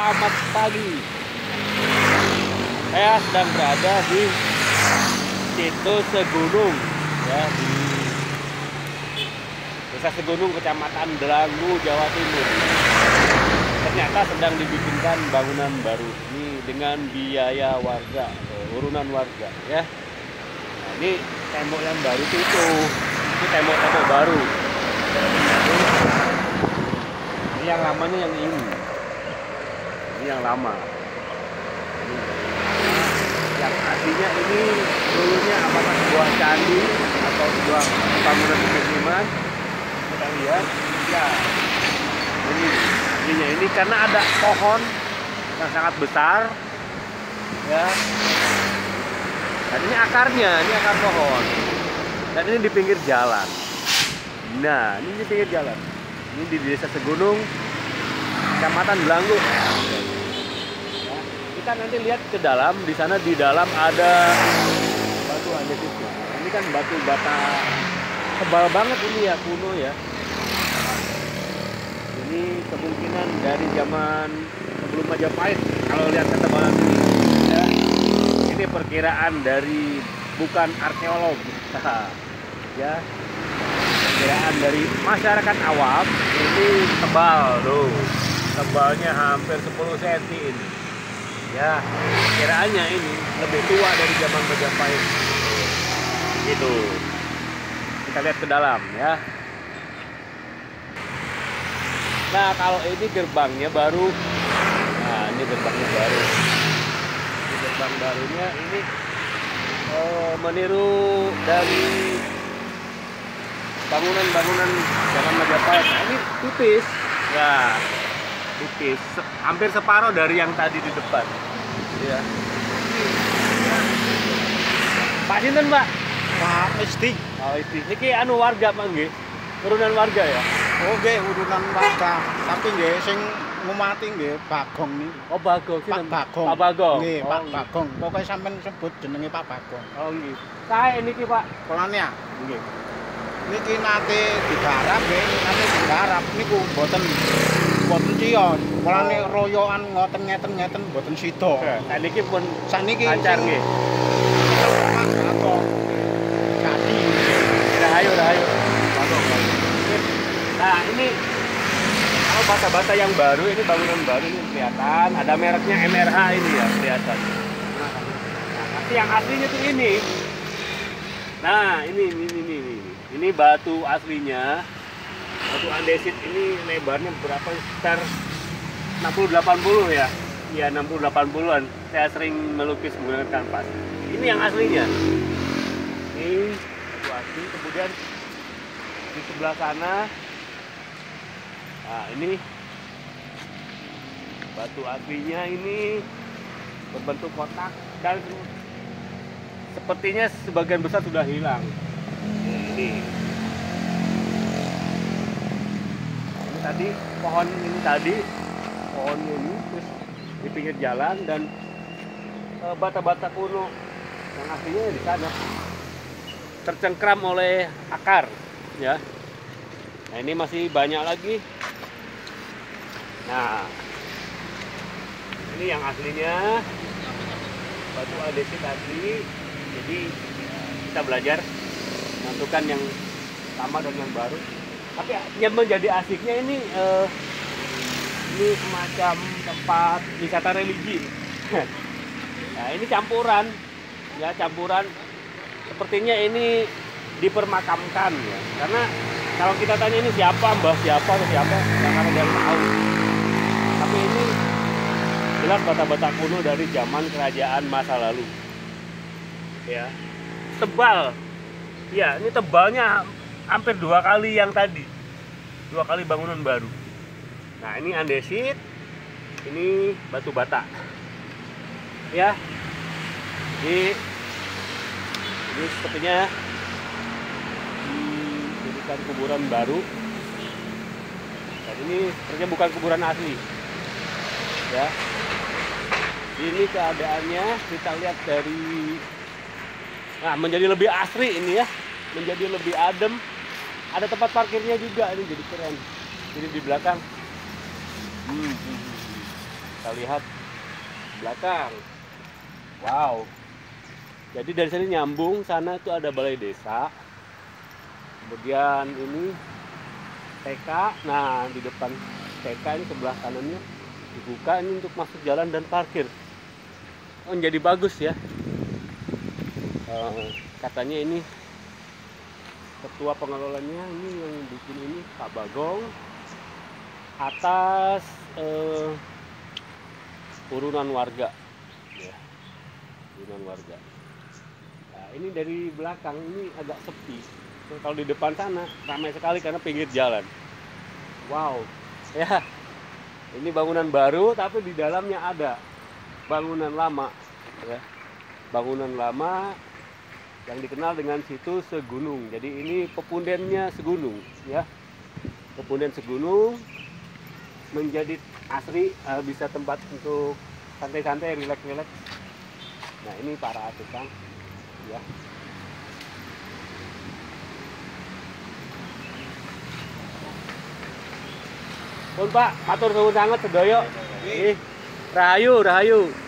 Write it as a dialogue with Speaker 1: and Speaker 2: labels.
Speaker 1: Selamat pagi. Saya sedang berada di Situ Segunung, ya, di Desa Segunung, Kecamatan Delangu, Jawa Timur. Ternyata sedang dibikinkan bangunan baru ini dengan biaya warga, urunan warga, ya. Nah, ini tembok yang baru itu tembok-tembok baru. Ini yang lamanya yang ini yang lama. Yang aslinya ini dulunya apakah sebuah candi atau sebuah bangunan pemukiman? Kita lihat, ya, ini aslinya ini karena ada pohon yang sangat besar, ya. Dan ini akarnya, ini akar pohon. Dan ini di pinggir jalan. Nah, ini di pinggir jalan. Ini di Desa Segunung, Kecamatan Delangu. Kita nanti lihat ke dalam, di sana di dalam ada batu andesit. Ini kan batu bata tebal banget ini ya, kuno ya. Ini kemungkinan dari zaman sebelum Majapahit kalau lihat ketebalan ini. Ya. Ini perkiraan dari bukan arkeolog, ya. Perkiraan dari masyarakat awam ini tebal tuh, tebalnya hampir 10 cm ini. Ya, kiraannya ini lebih tua dari zaman Majapahit. Gitu. Kita lihat ke dalam, ya. Nah, kalau ini gerbangnya baru. Nah, ini gerbangnya baru. Ini gerbang barunya ini meniru dari bangunan-bangunan zaman Majapahit. Nah, ini tipis. Ya. Tipis, hampir separuh dari yang tadi di depan. Ya. Pak sinten, Mbak?
Speaker 2: Pak Misti.
Speaker 1: Oh, Misti. Niki anu warga, Pak nggih. Turunan warga ya?
Speaker 2: Oh, nggih urunan warga. Tapi nggih sing ngumati nggih Bagong niki.
Speaker 1: Oh, Bagong.
Speaker 2: Pak Bagong.
Speaker 1: Pak Bagong.
Speaker 2: Nggih,
Speaker 1: oh,
Speaker 2: Pak Bagong. Pokoke sampean sebut jenenge Pak Bagong.
Speaker 1: Oh, nggih. Kae niki, Pak.
Speaker 2: Polanya.
Speaker 1: Nggih.
Speaker 2: Niki nate digarap nggih, nate digarap niku mboten cion. Polane royokan ngoten ngeten mboten sida.
Speaker 1: Saniki pun
Speaker 2: saniki
Speaker 1: lancar nggih.
Speaker 2: Pak Bagong. Jadi
Speaker 1: Rahayu. Bagong. Nah, ini kalau bata-bata yang baru, ini bangunan baru ini kelihatan, ada mereknya MRH ini ya, kelihatan. Nah, tapi yang aslinya tuh ini. Nah, ini batu aslinya. Batu andesit ini lebarnya berapa? Sekitar 60-80 ya. Iya, 60-80-an. Saya sering melukis menggunakan kanvas. Ini yang aslinya. Ini batu asli. Kemudian di sebelah sana, nah ini batu aslinya ini berbentuk kotak dan sepertinya sebagian besar sudah hilang. Ini tadi pohonnya ini terus di pinggir jalan, dan bata-bata kuno yang aslinya di sana tercengkram oleh akar, ya. Nah, ini masih banyak lagi. Nah, ini yang aslinya batu andesit asli. Jadi kita belajar menentukan yang lama dan yang baru. Tapi yang menjadi asiknya ini semacam tempat wisata religi. Nah, ini campuran, ya, campuran. Sepertinya ini dipermakamkan, ya. Karena kalau kita tanya ini siapa, mbah siapa atau siapa, nggak ada yang tahu. Tapi ini jelas bata-bata kuno dari zaman kerajaan masa lalu. Ya, tebal. Ya, ini tebalnya hampir 2 kali yang tadi. 2 kali bangunan baru. Nah, ini andesit, ini batu bata. Ya. Ini sepertinya dijadikan kuburan baru. Dan ini sepertinya bukan kuburan asli. Ya. Ini keadaannya kita lihat dari, nah, menjadi lebih asri ini ya, menjadi lebih adem. Ada tempat parkirnya juga, ini jadi keren. Jadi di belakang Kita lihat belakang. Wow. Jadi dari sini nyambung, sana itu ada balai desa. Kemudian ini TK. Nah, di depan TK ini sebelah kanannya dibuka ini untuk masuk jalan dan parkir. Oh, jadi bagus ya. Katanya ini ketua pengelolanya ini yang bikin ini Pak Bagong atas urunan warga ya, urunan warga. Nah, ini dari belakang ini agak sepi. Kalau di depan sana ramai sekali karena pinggir jalan. Wow ya, ini bangunan baru tapi di dalamnya ada bangunan lama ya, bangunan lama yang dikenal dengan situ Segunung. Jadi ini pepundennya Segunung ya, pepunden Segunung menjadi asri, bisa tempat untuk santai-santai, rileks-rileks. Nah ini para tukang ya. Pun Pak, matur suwun sanget sedaya. Nggih. Rahayu, rahayu.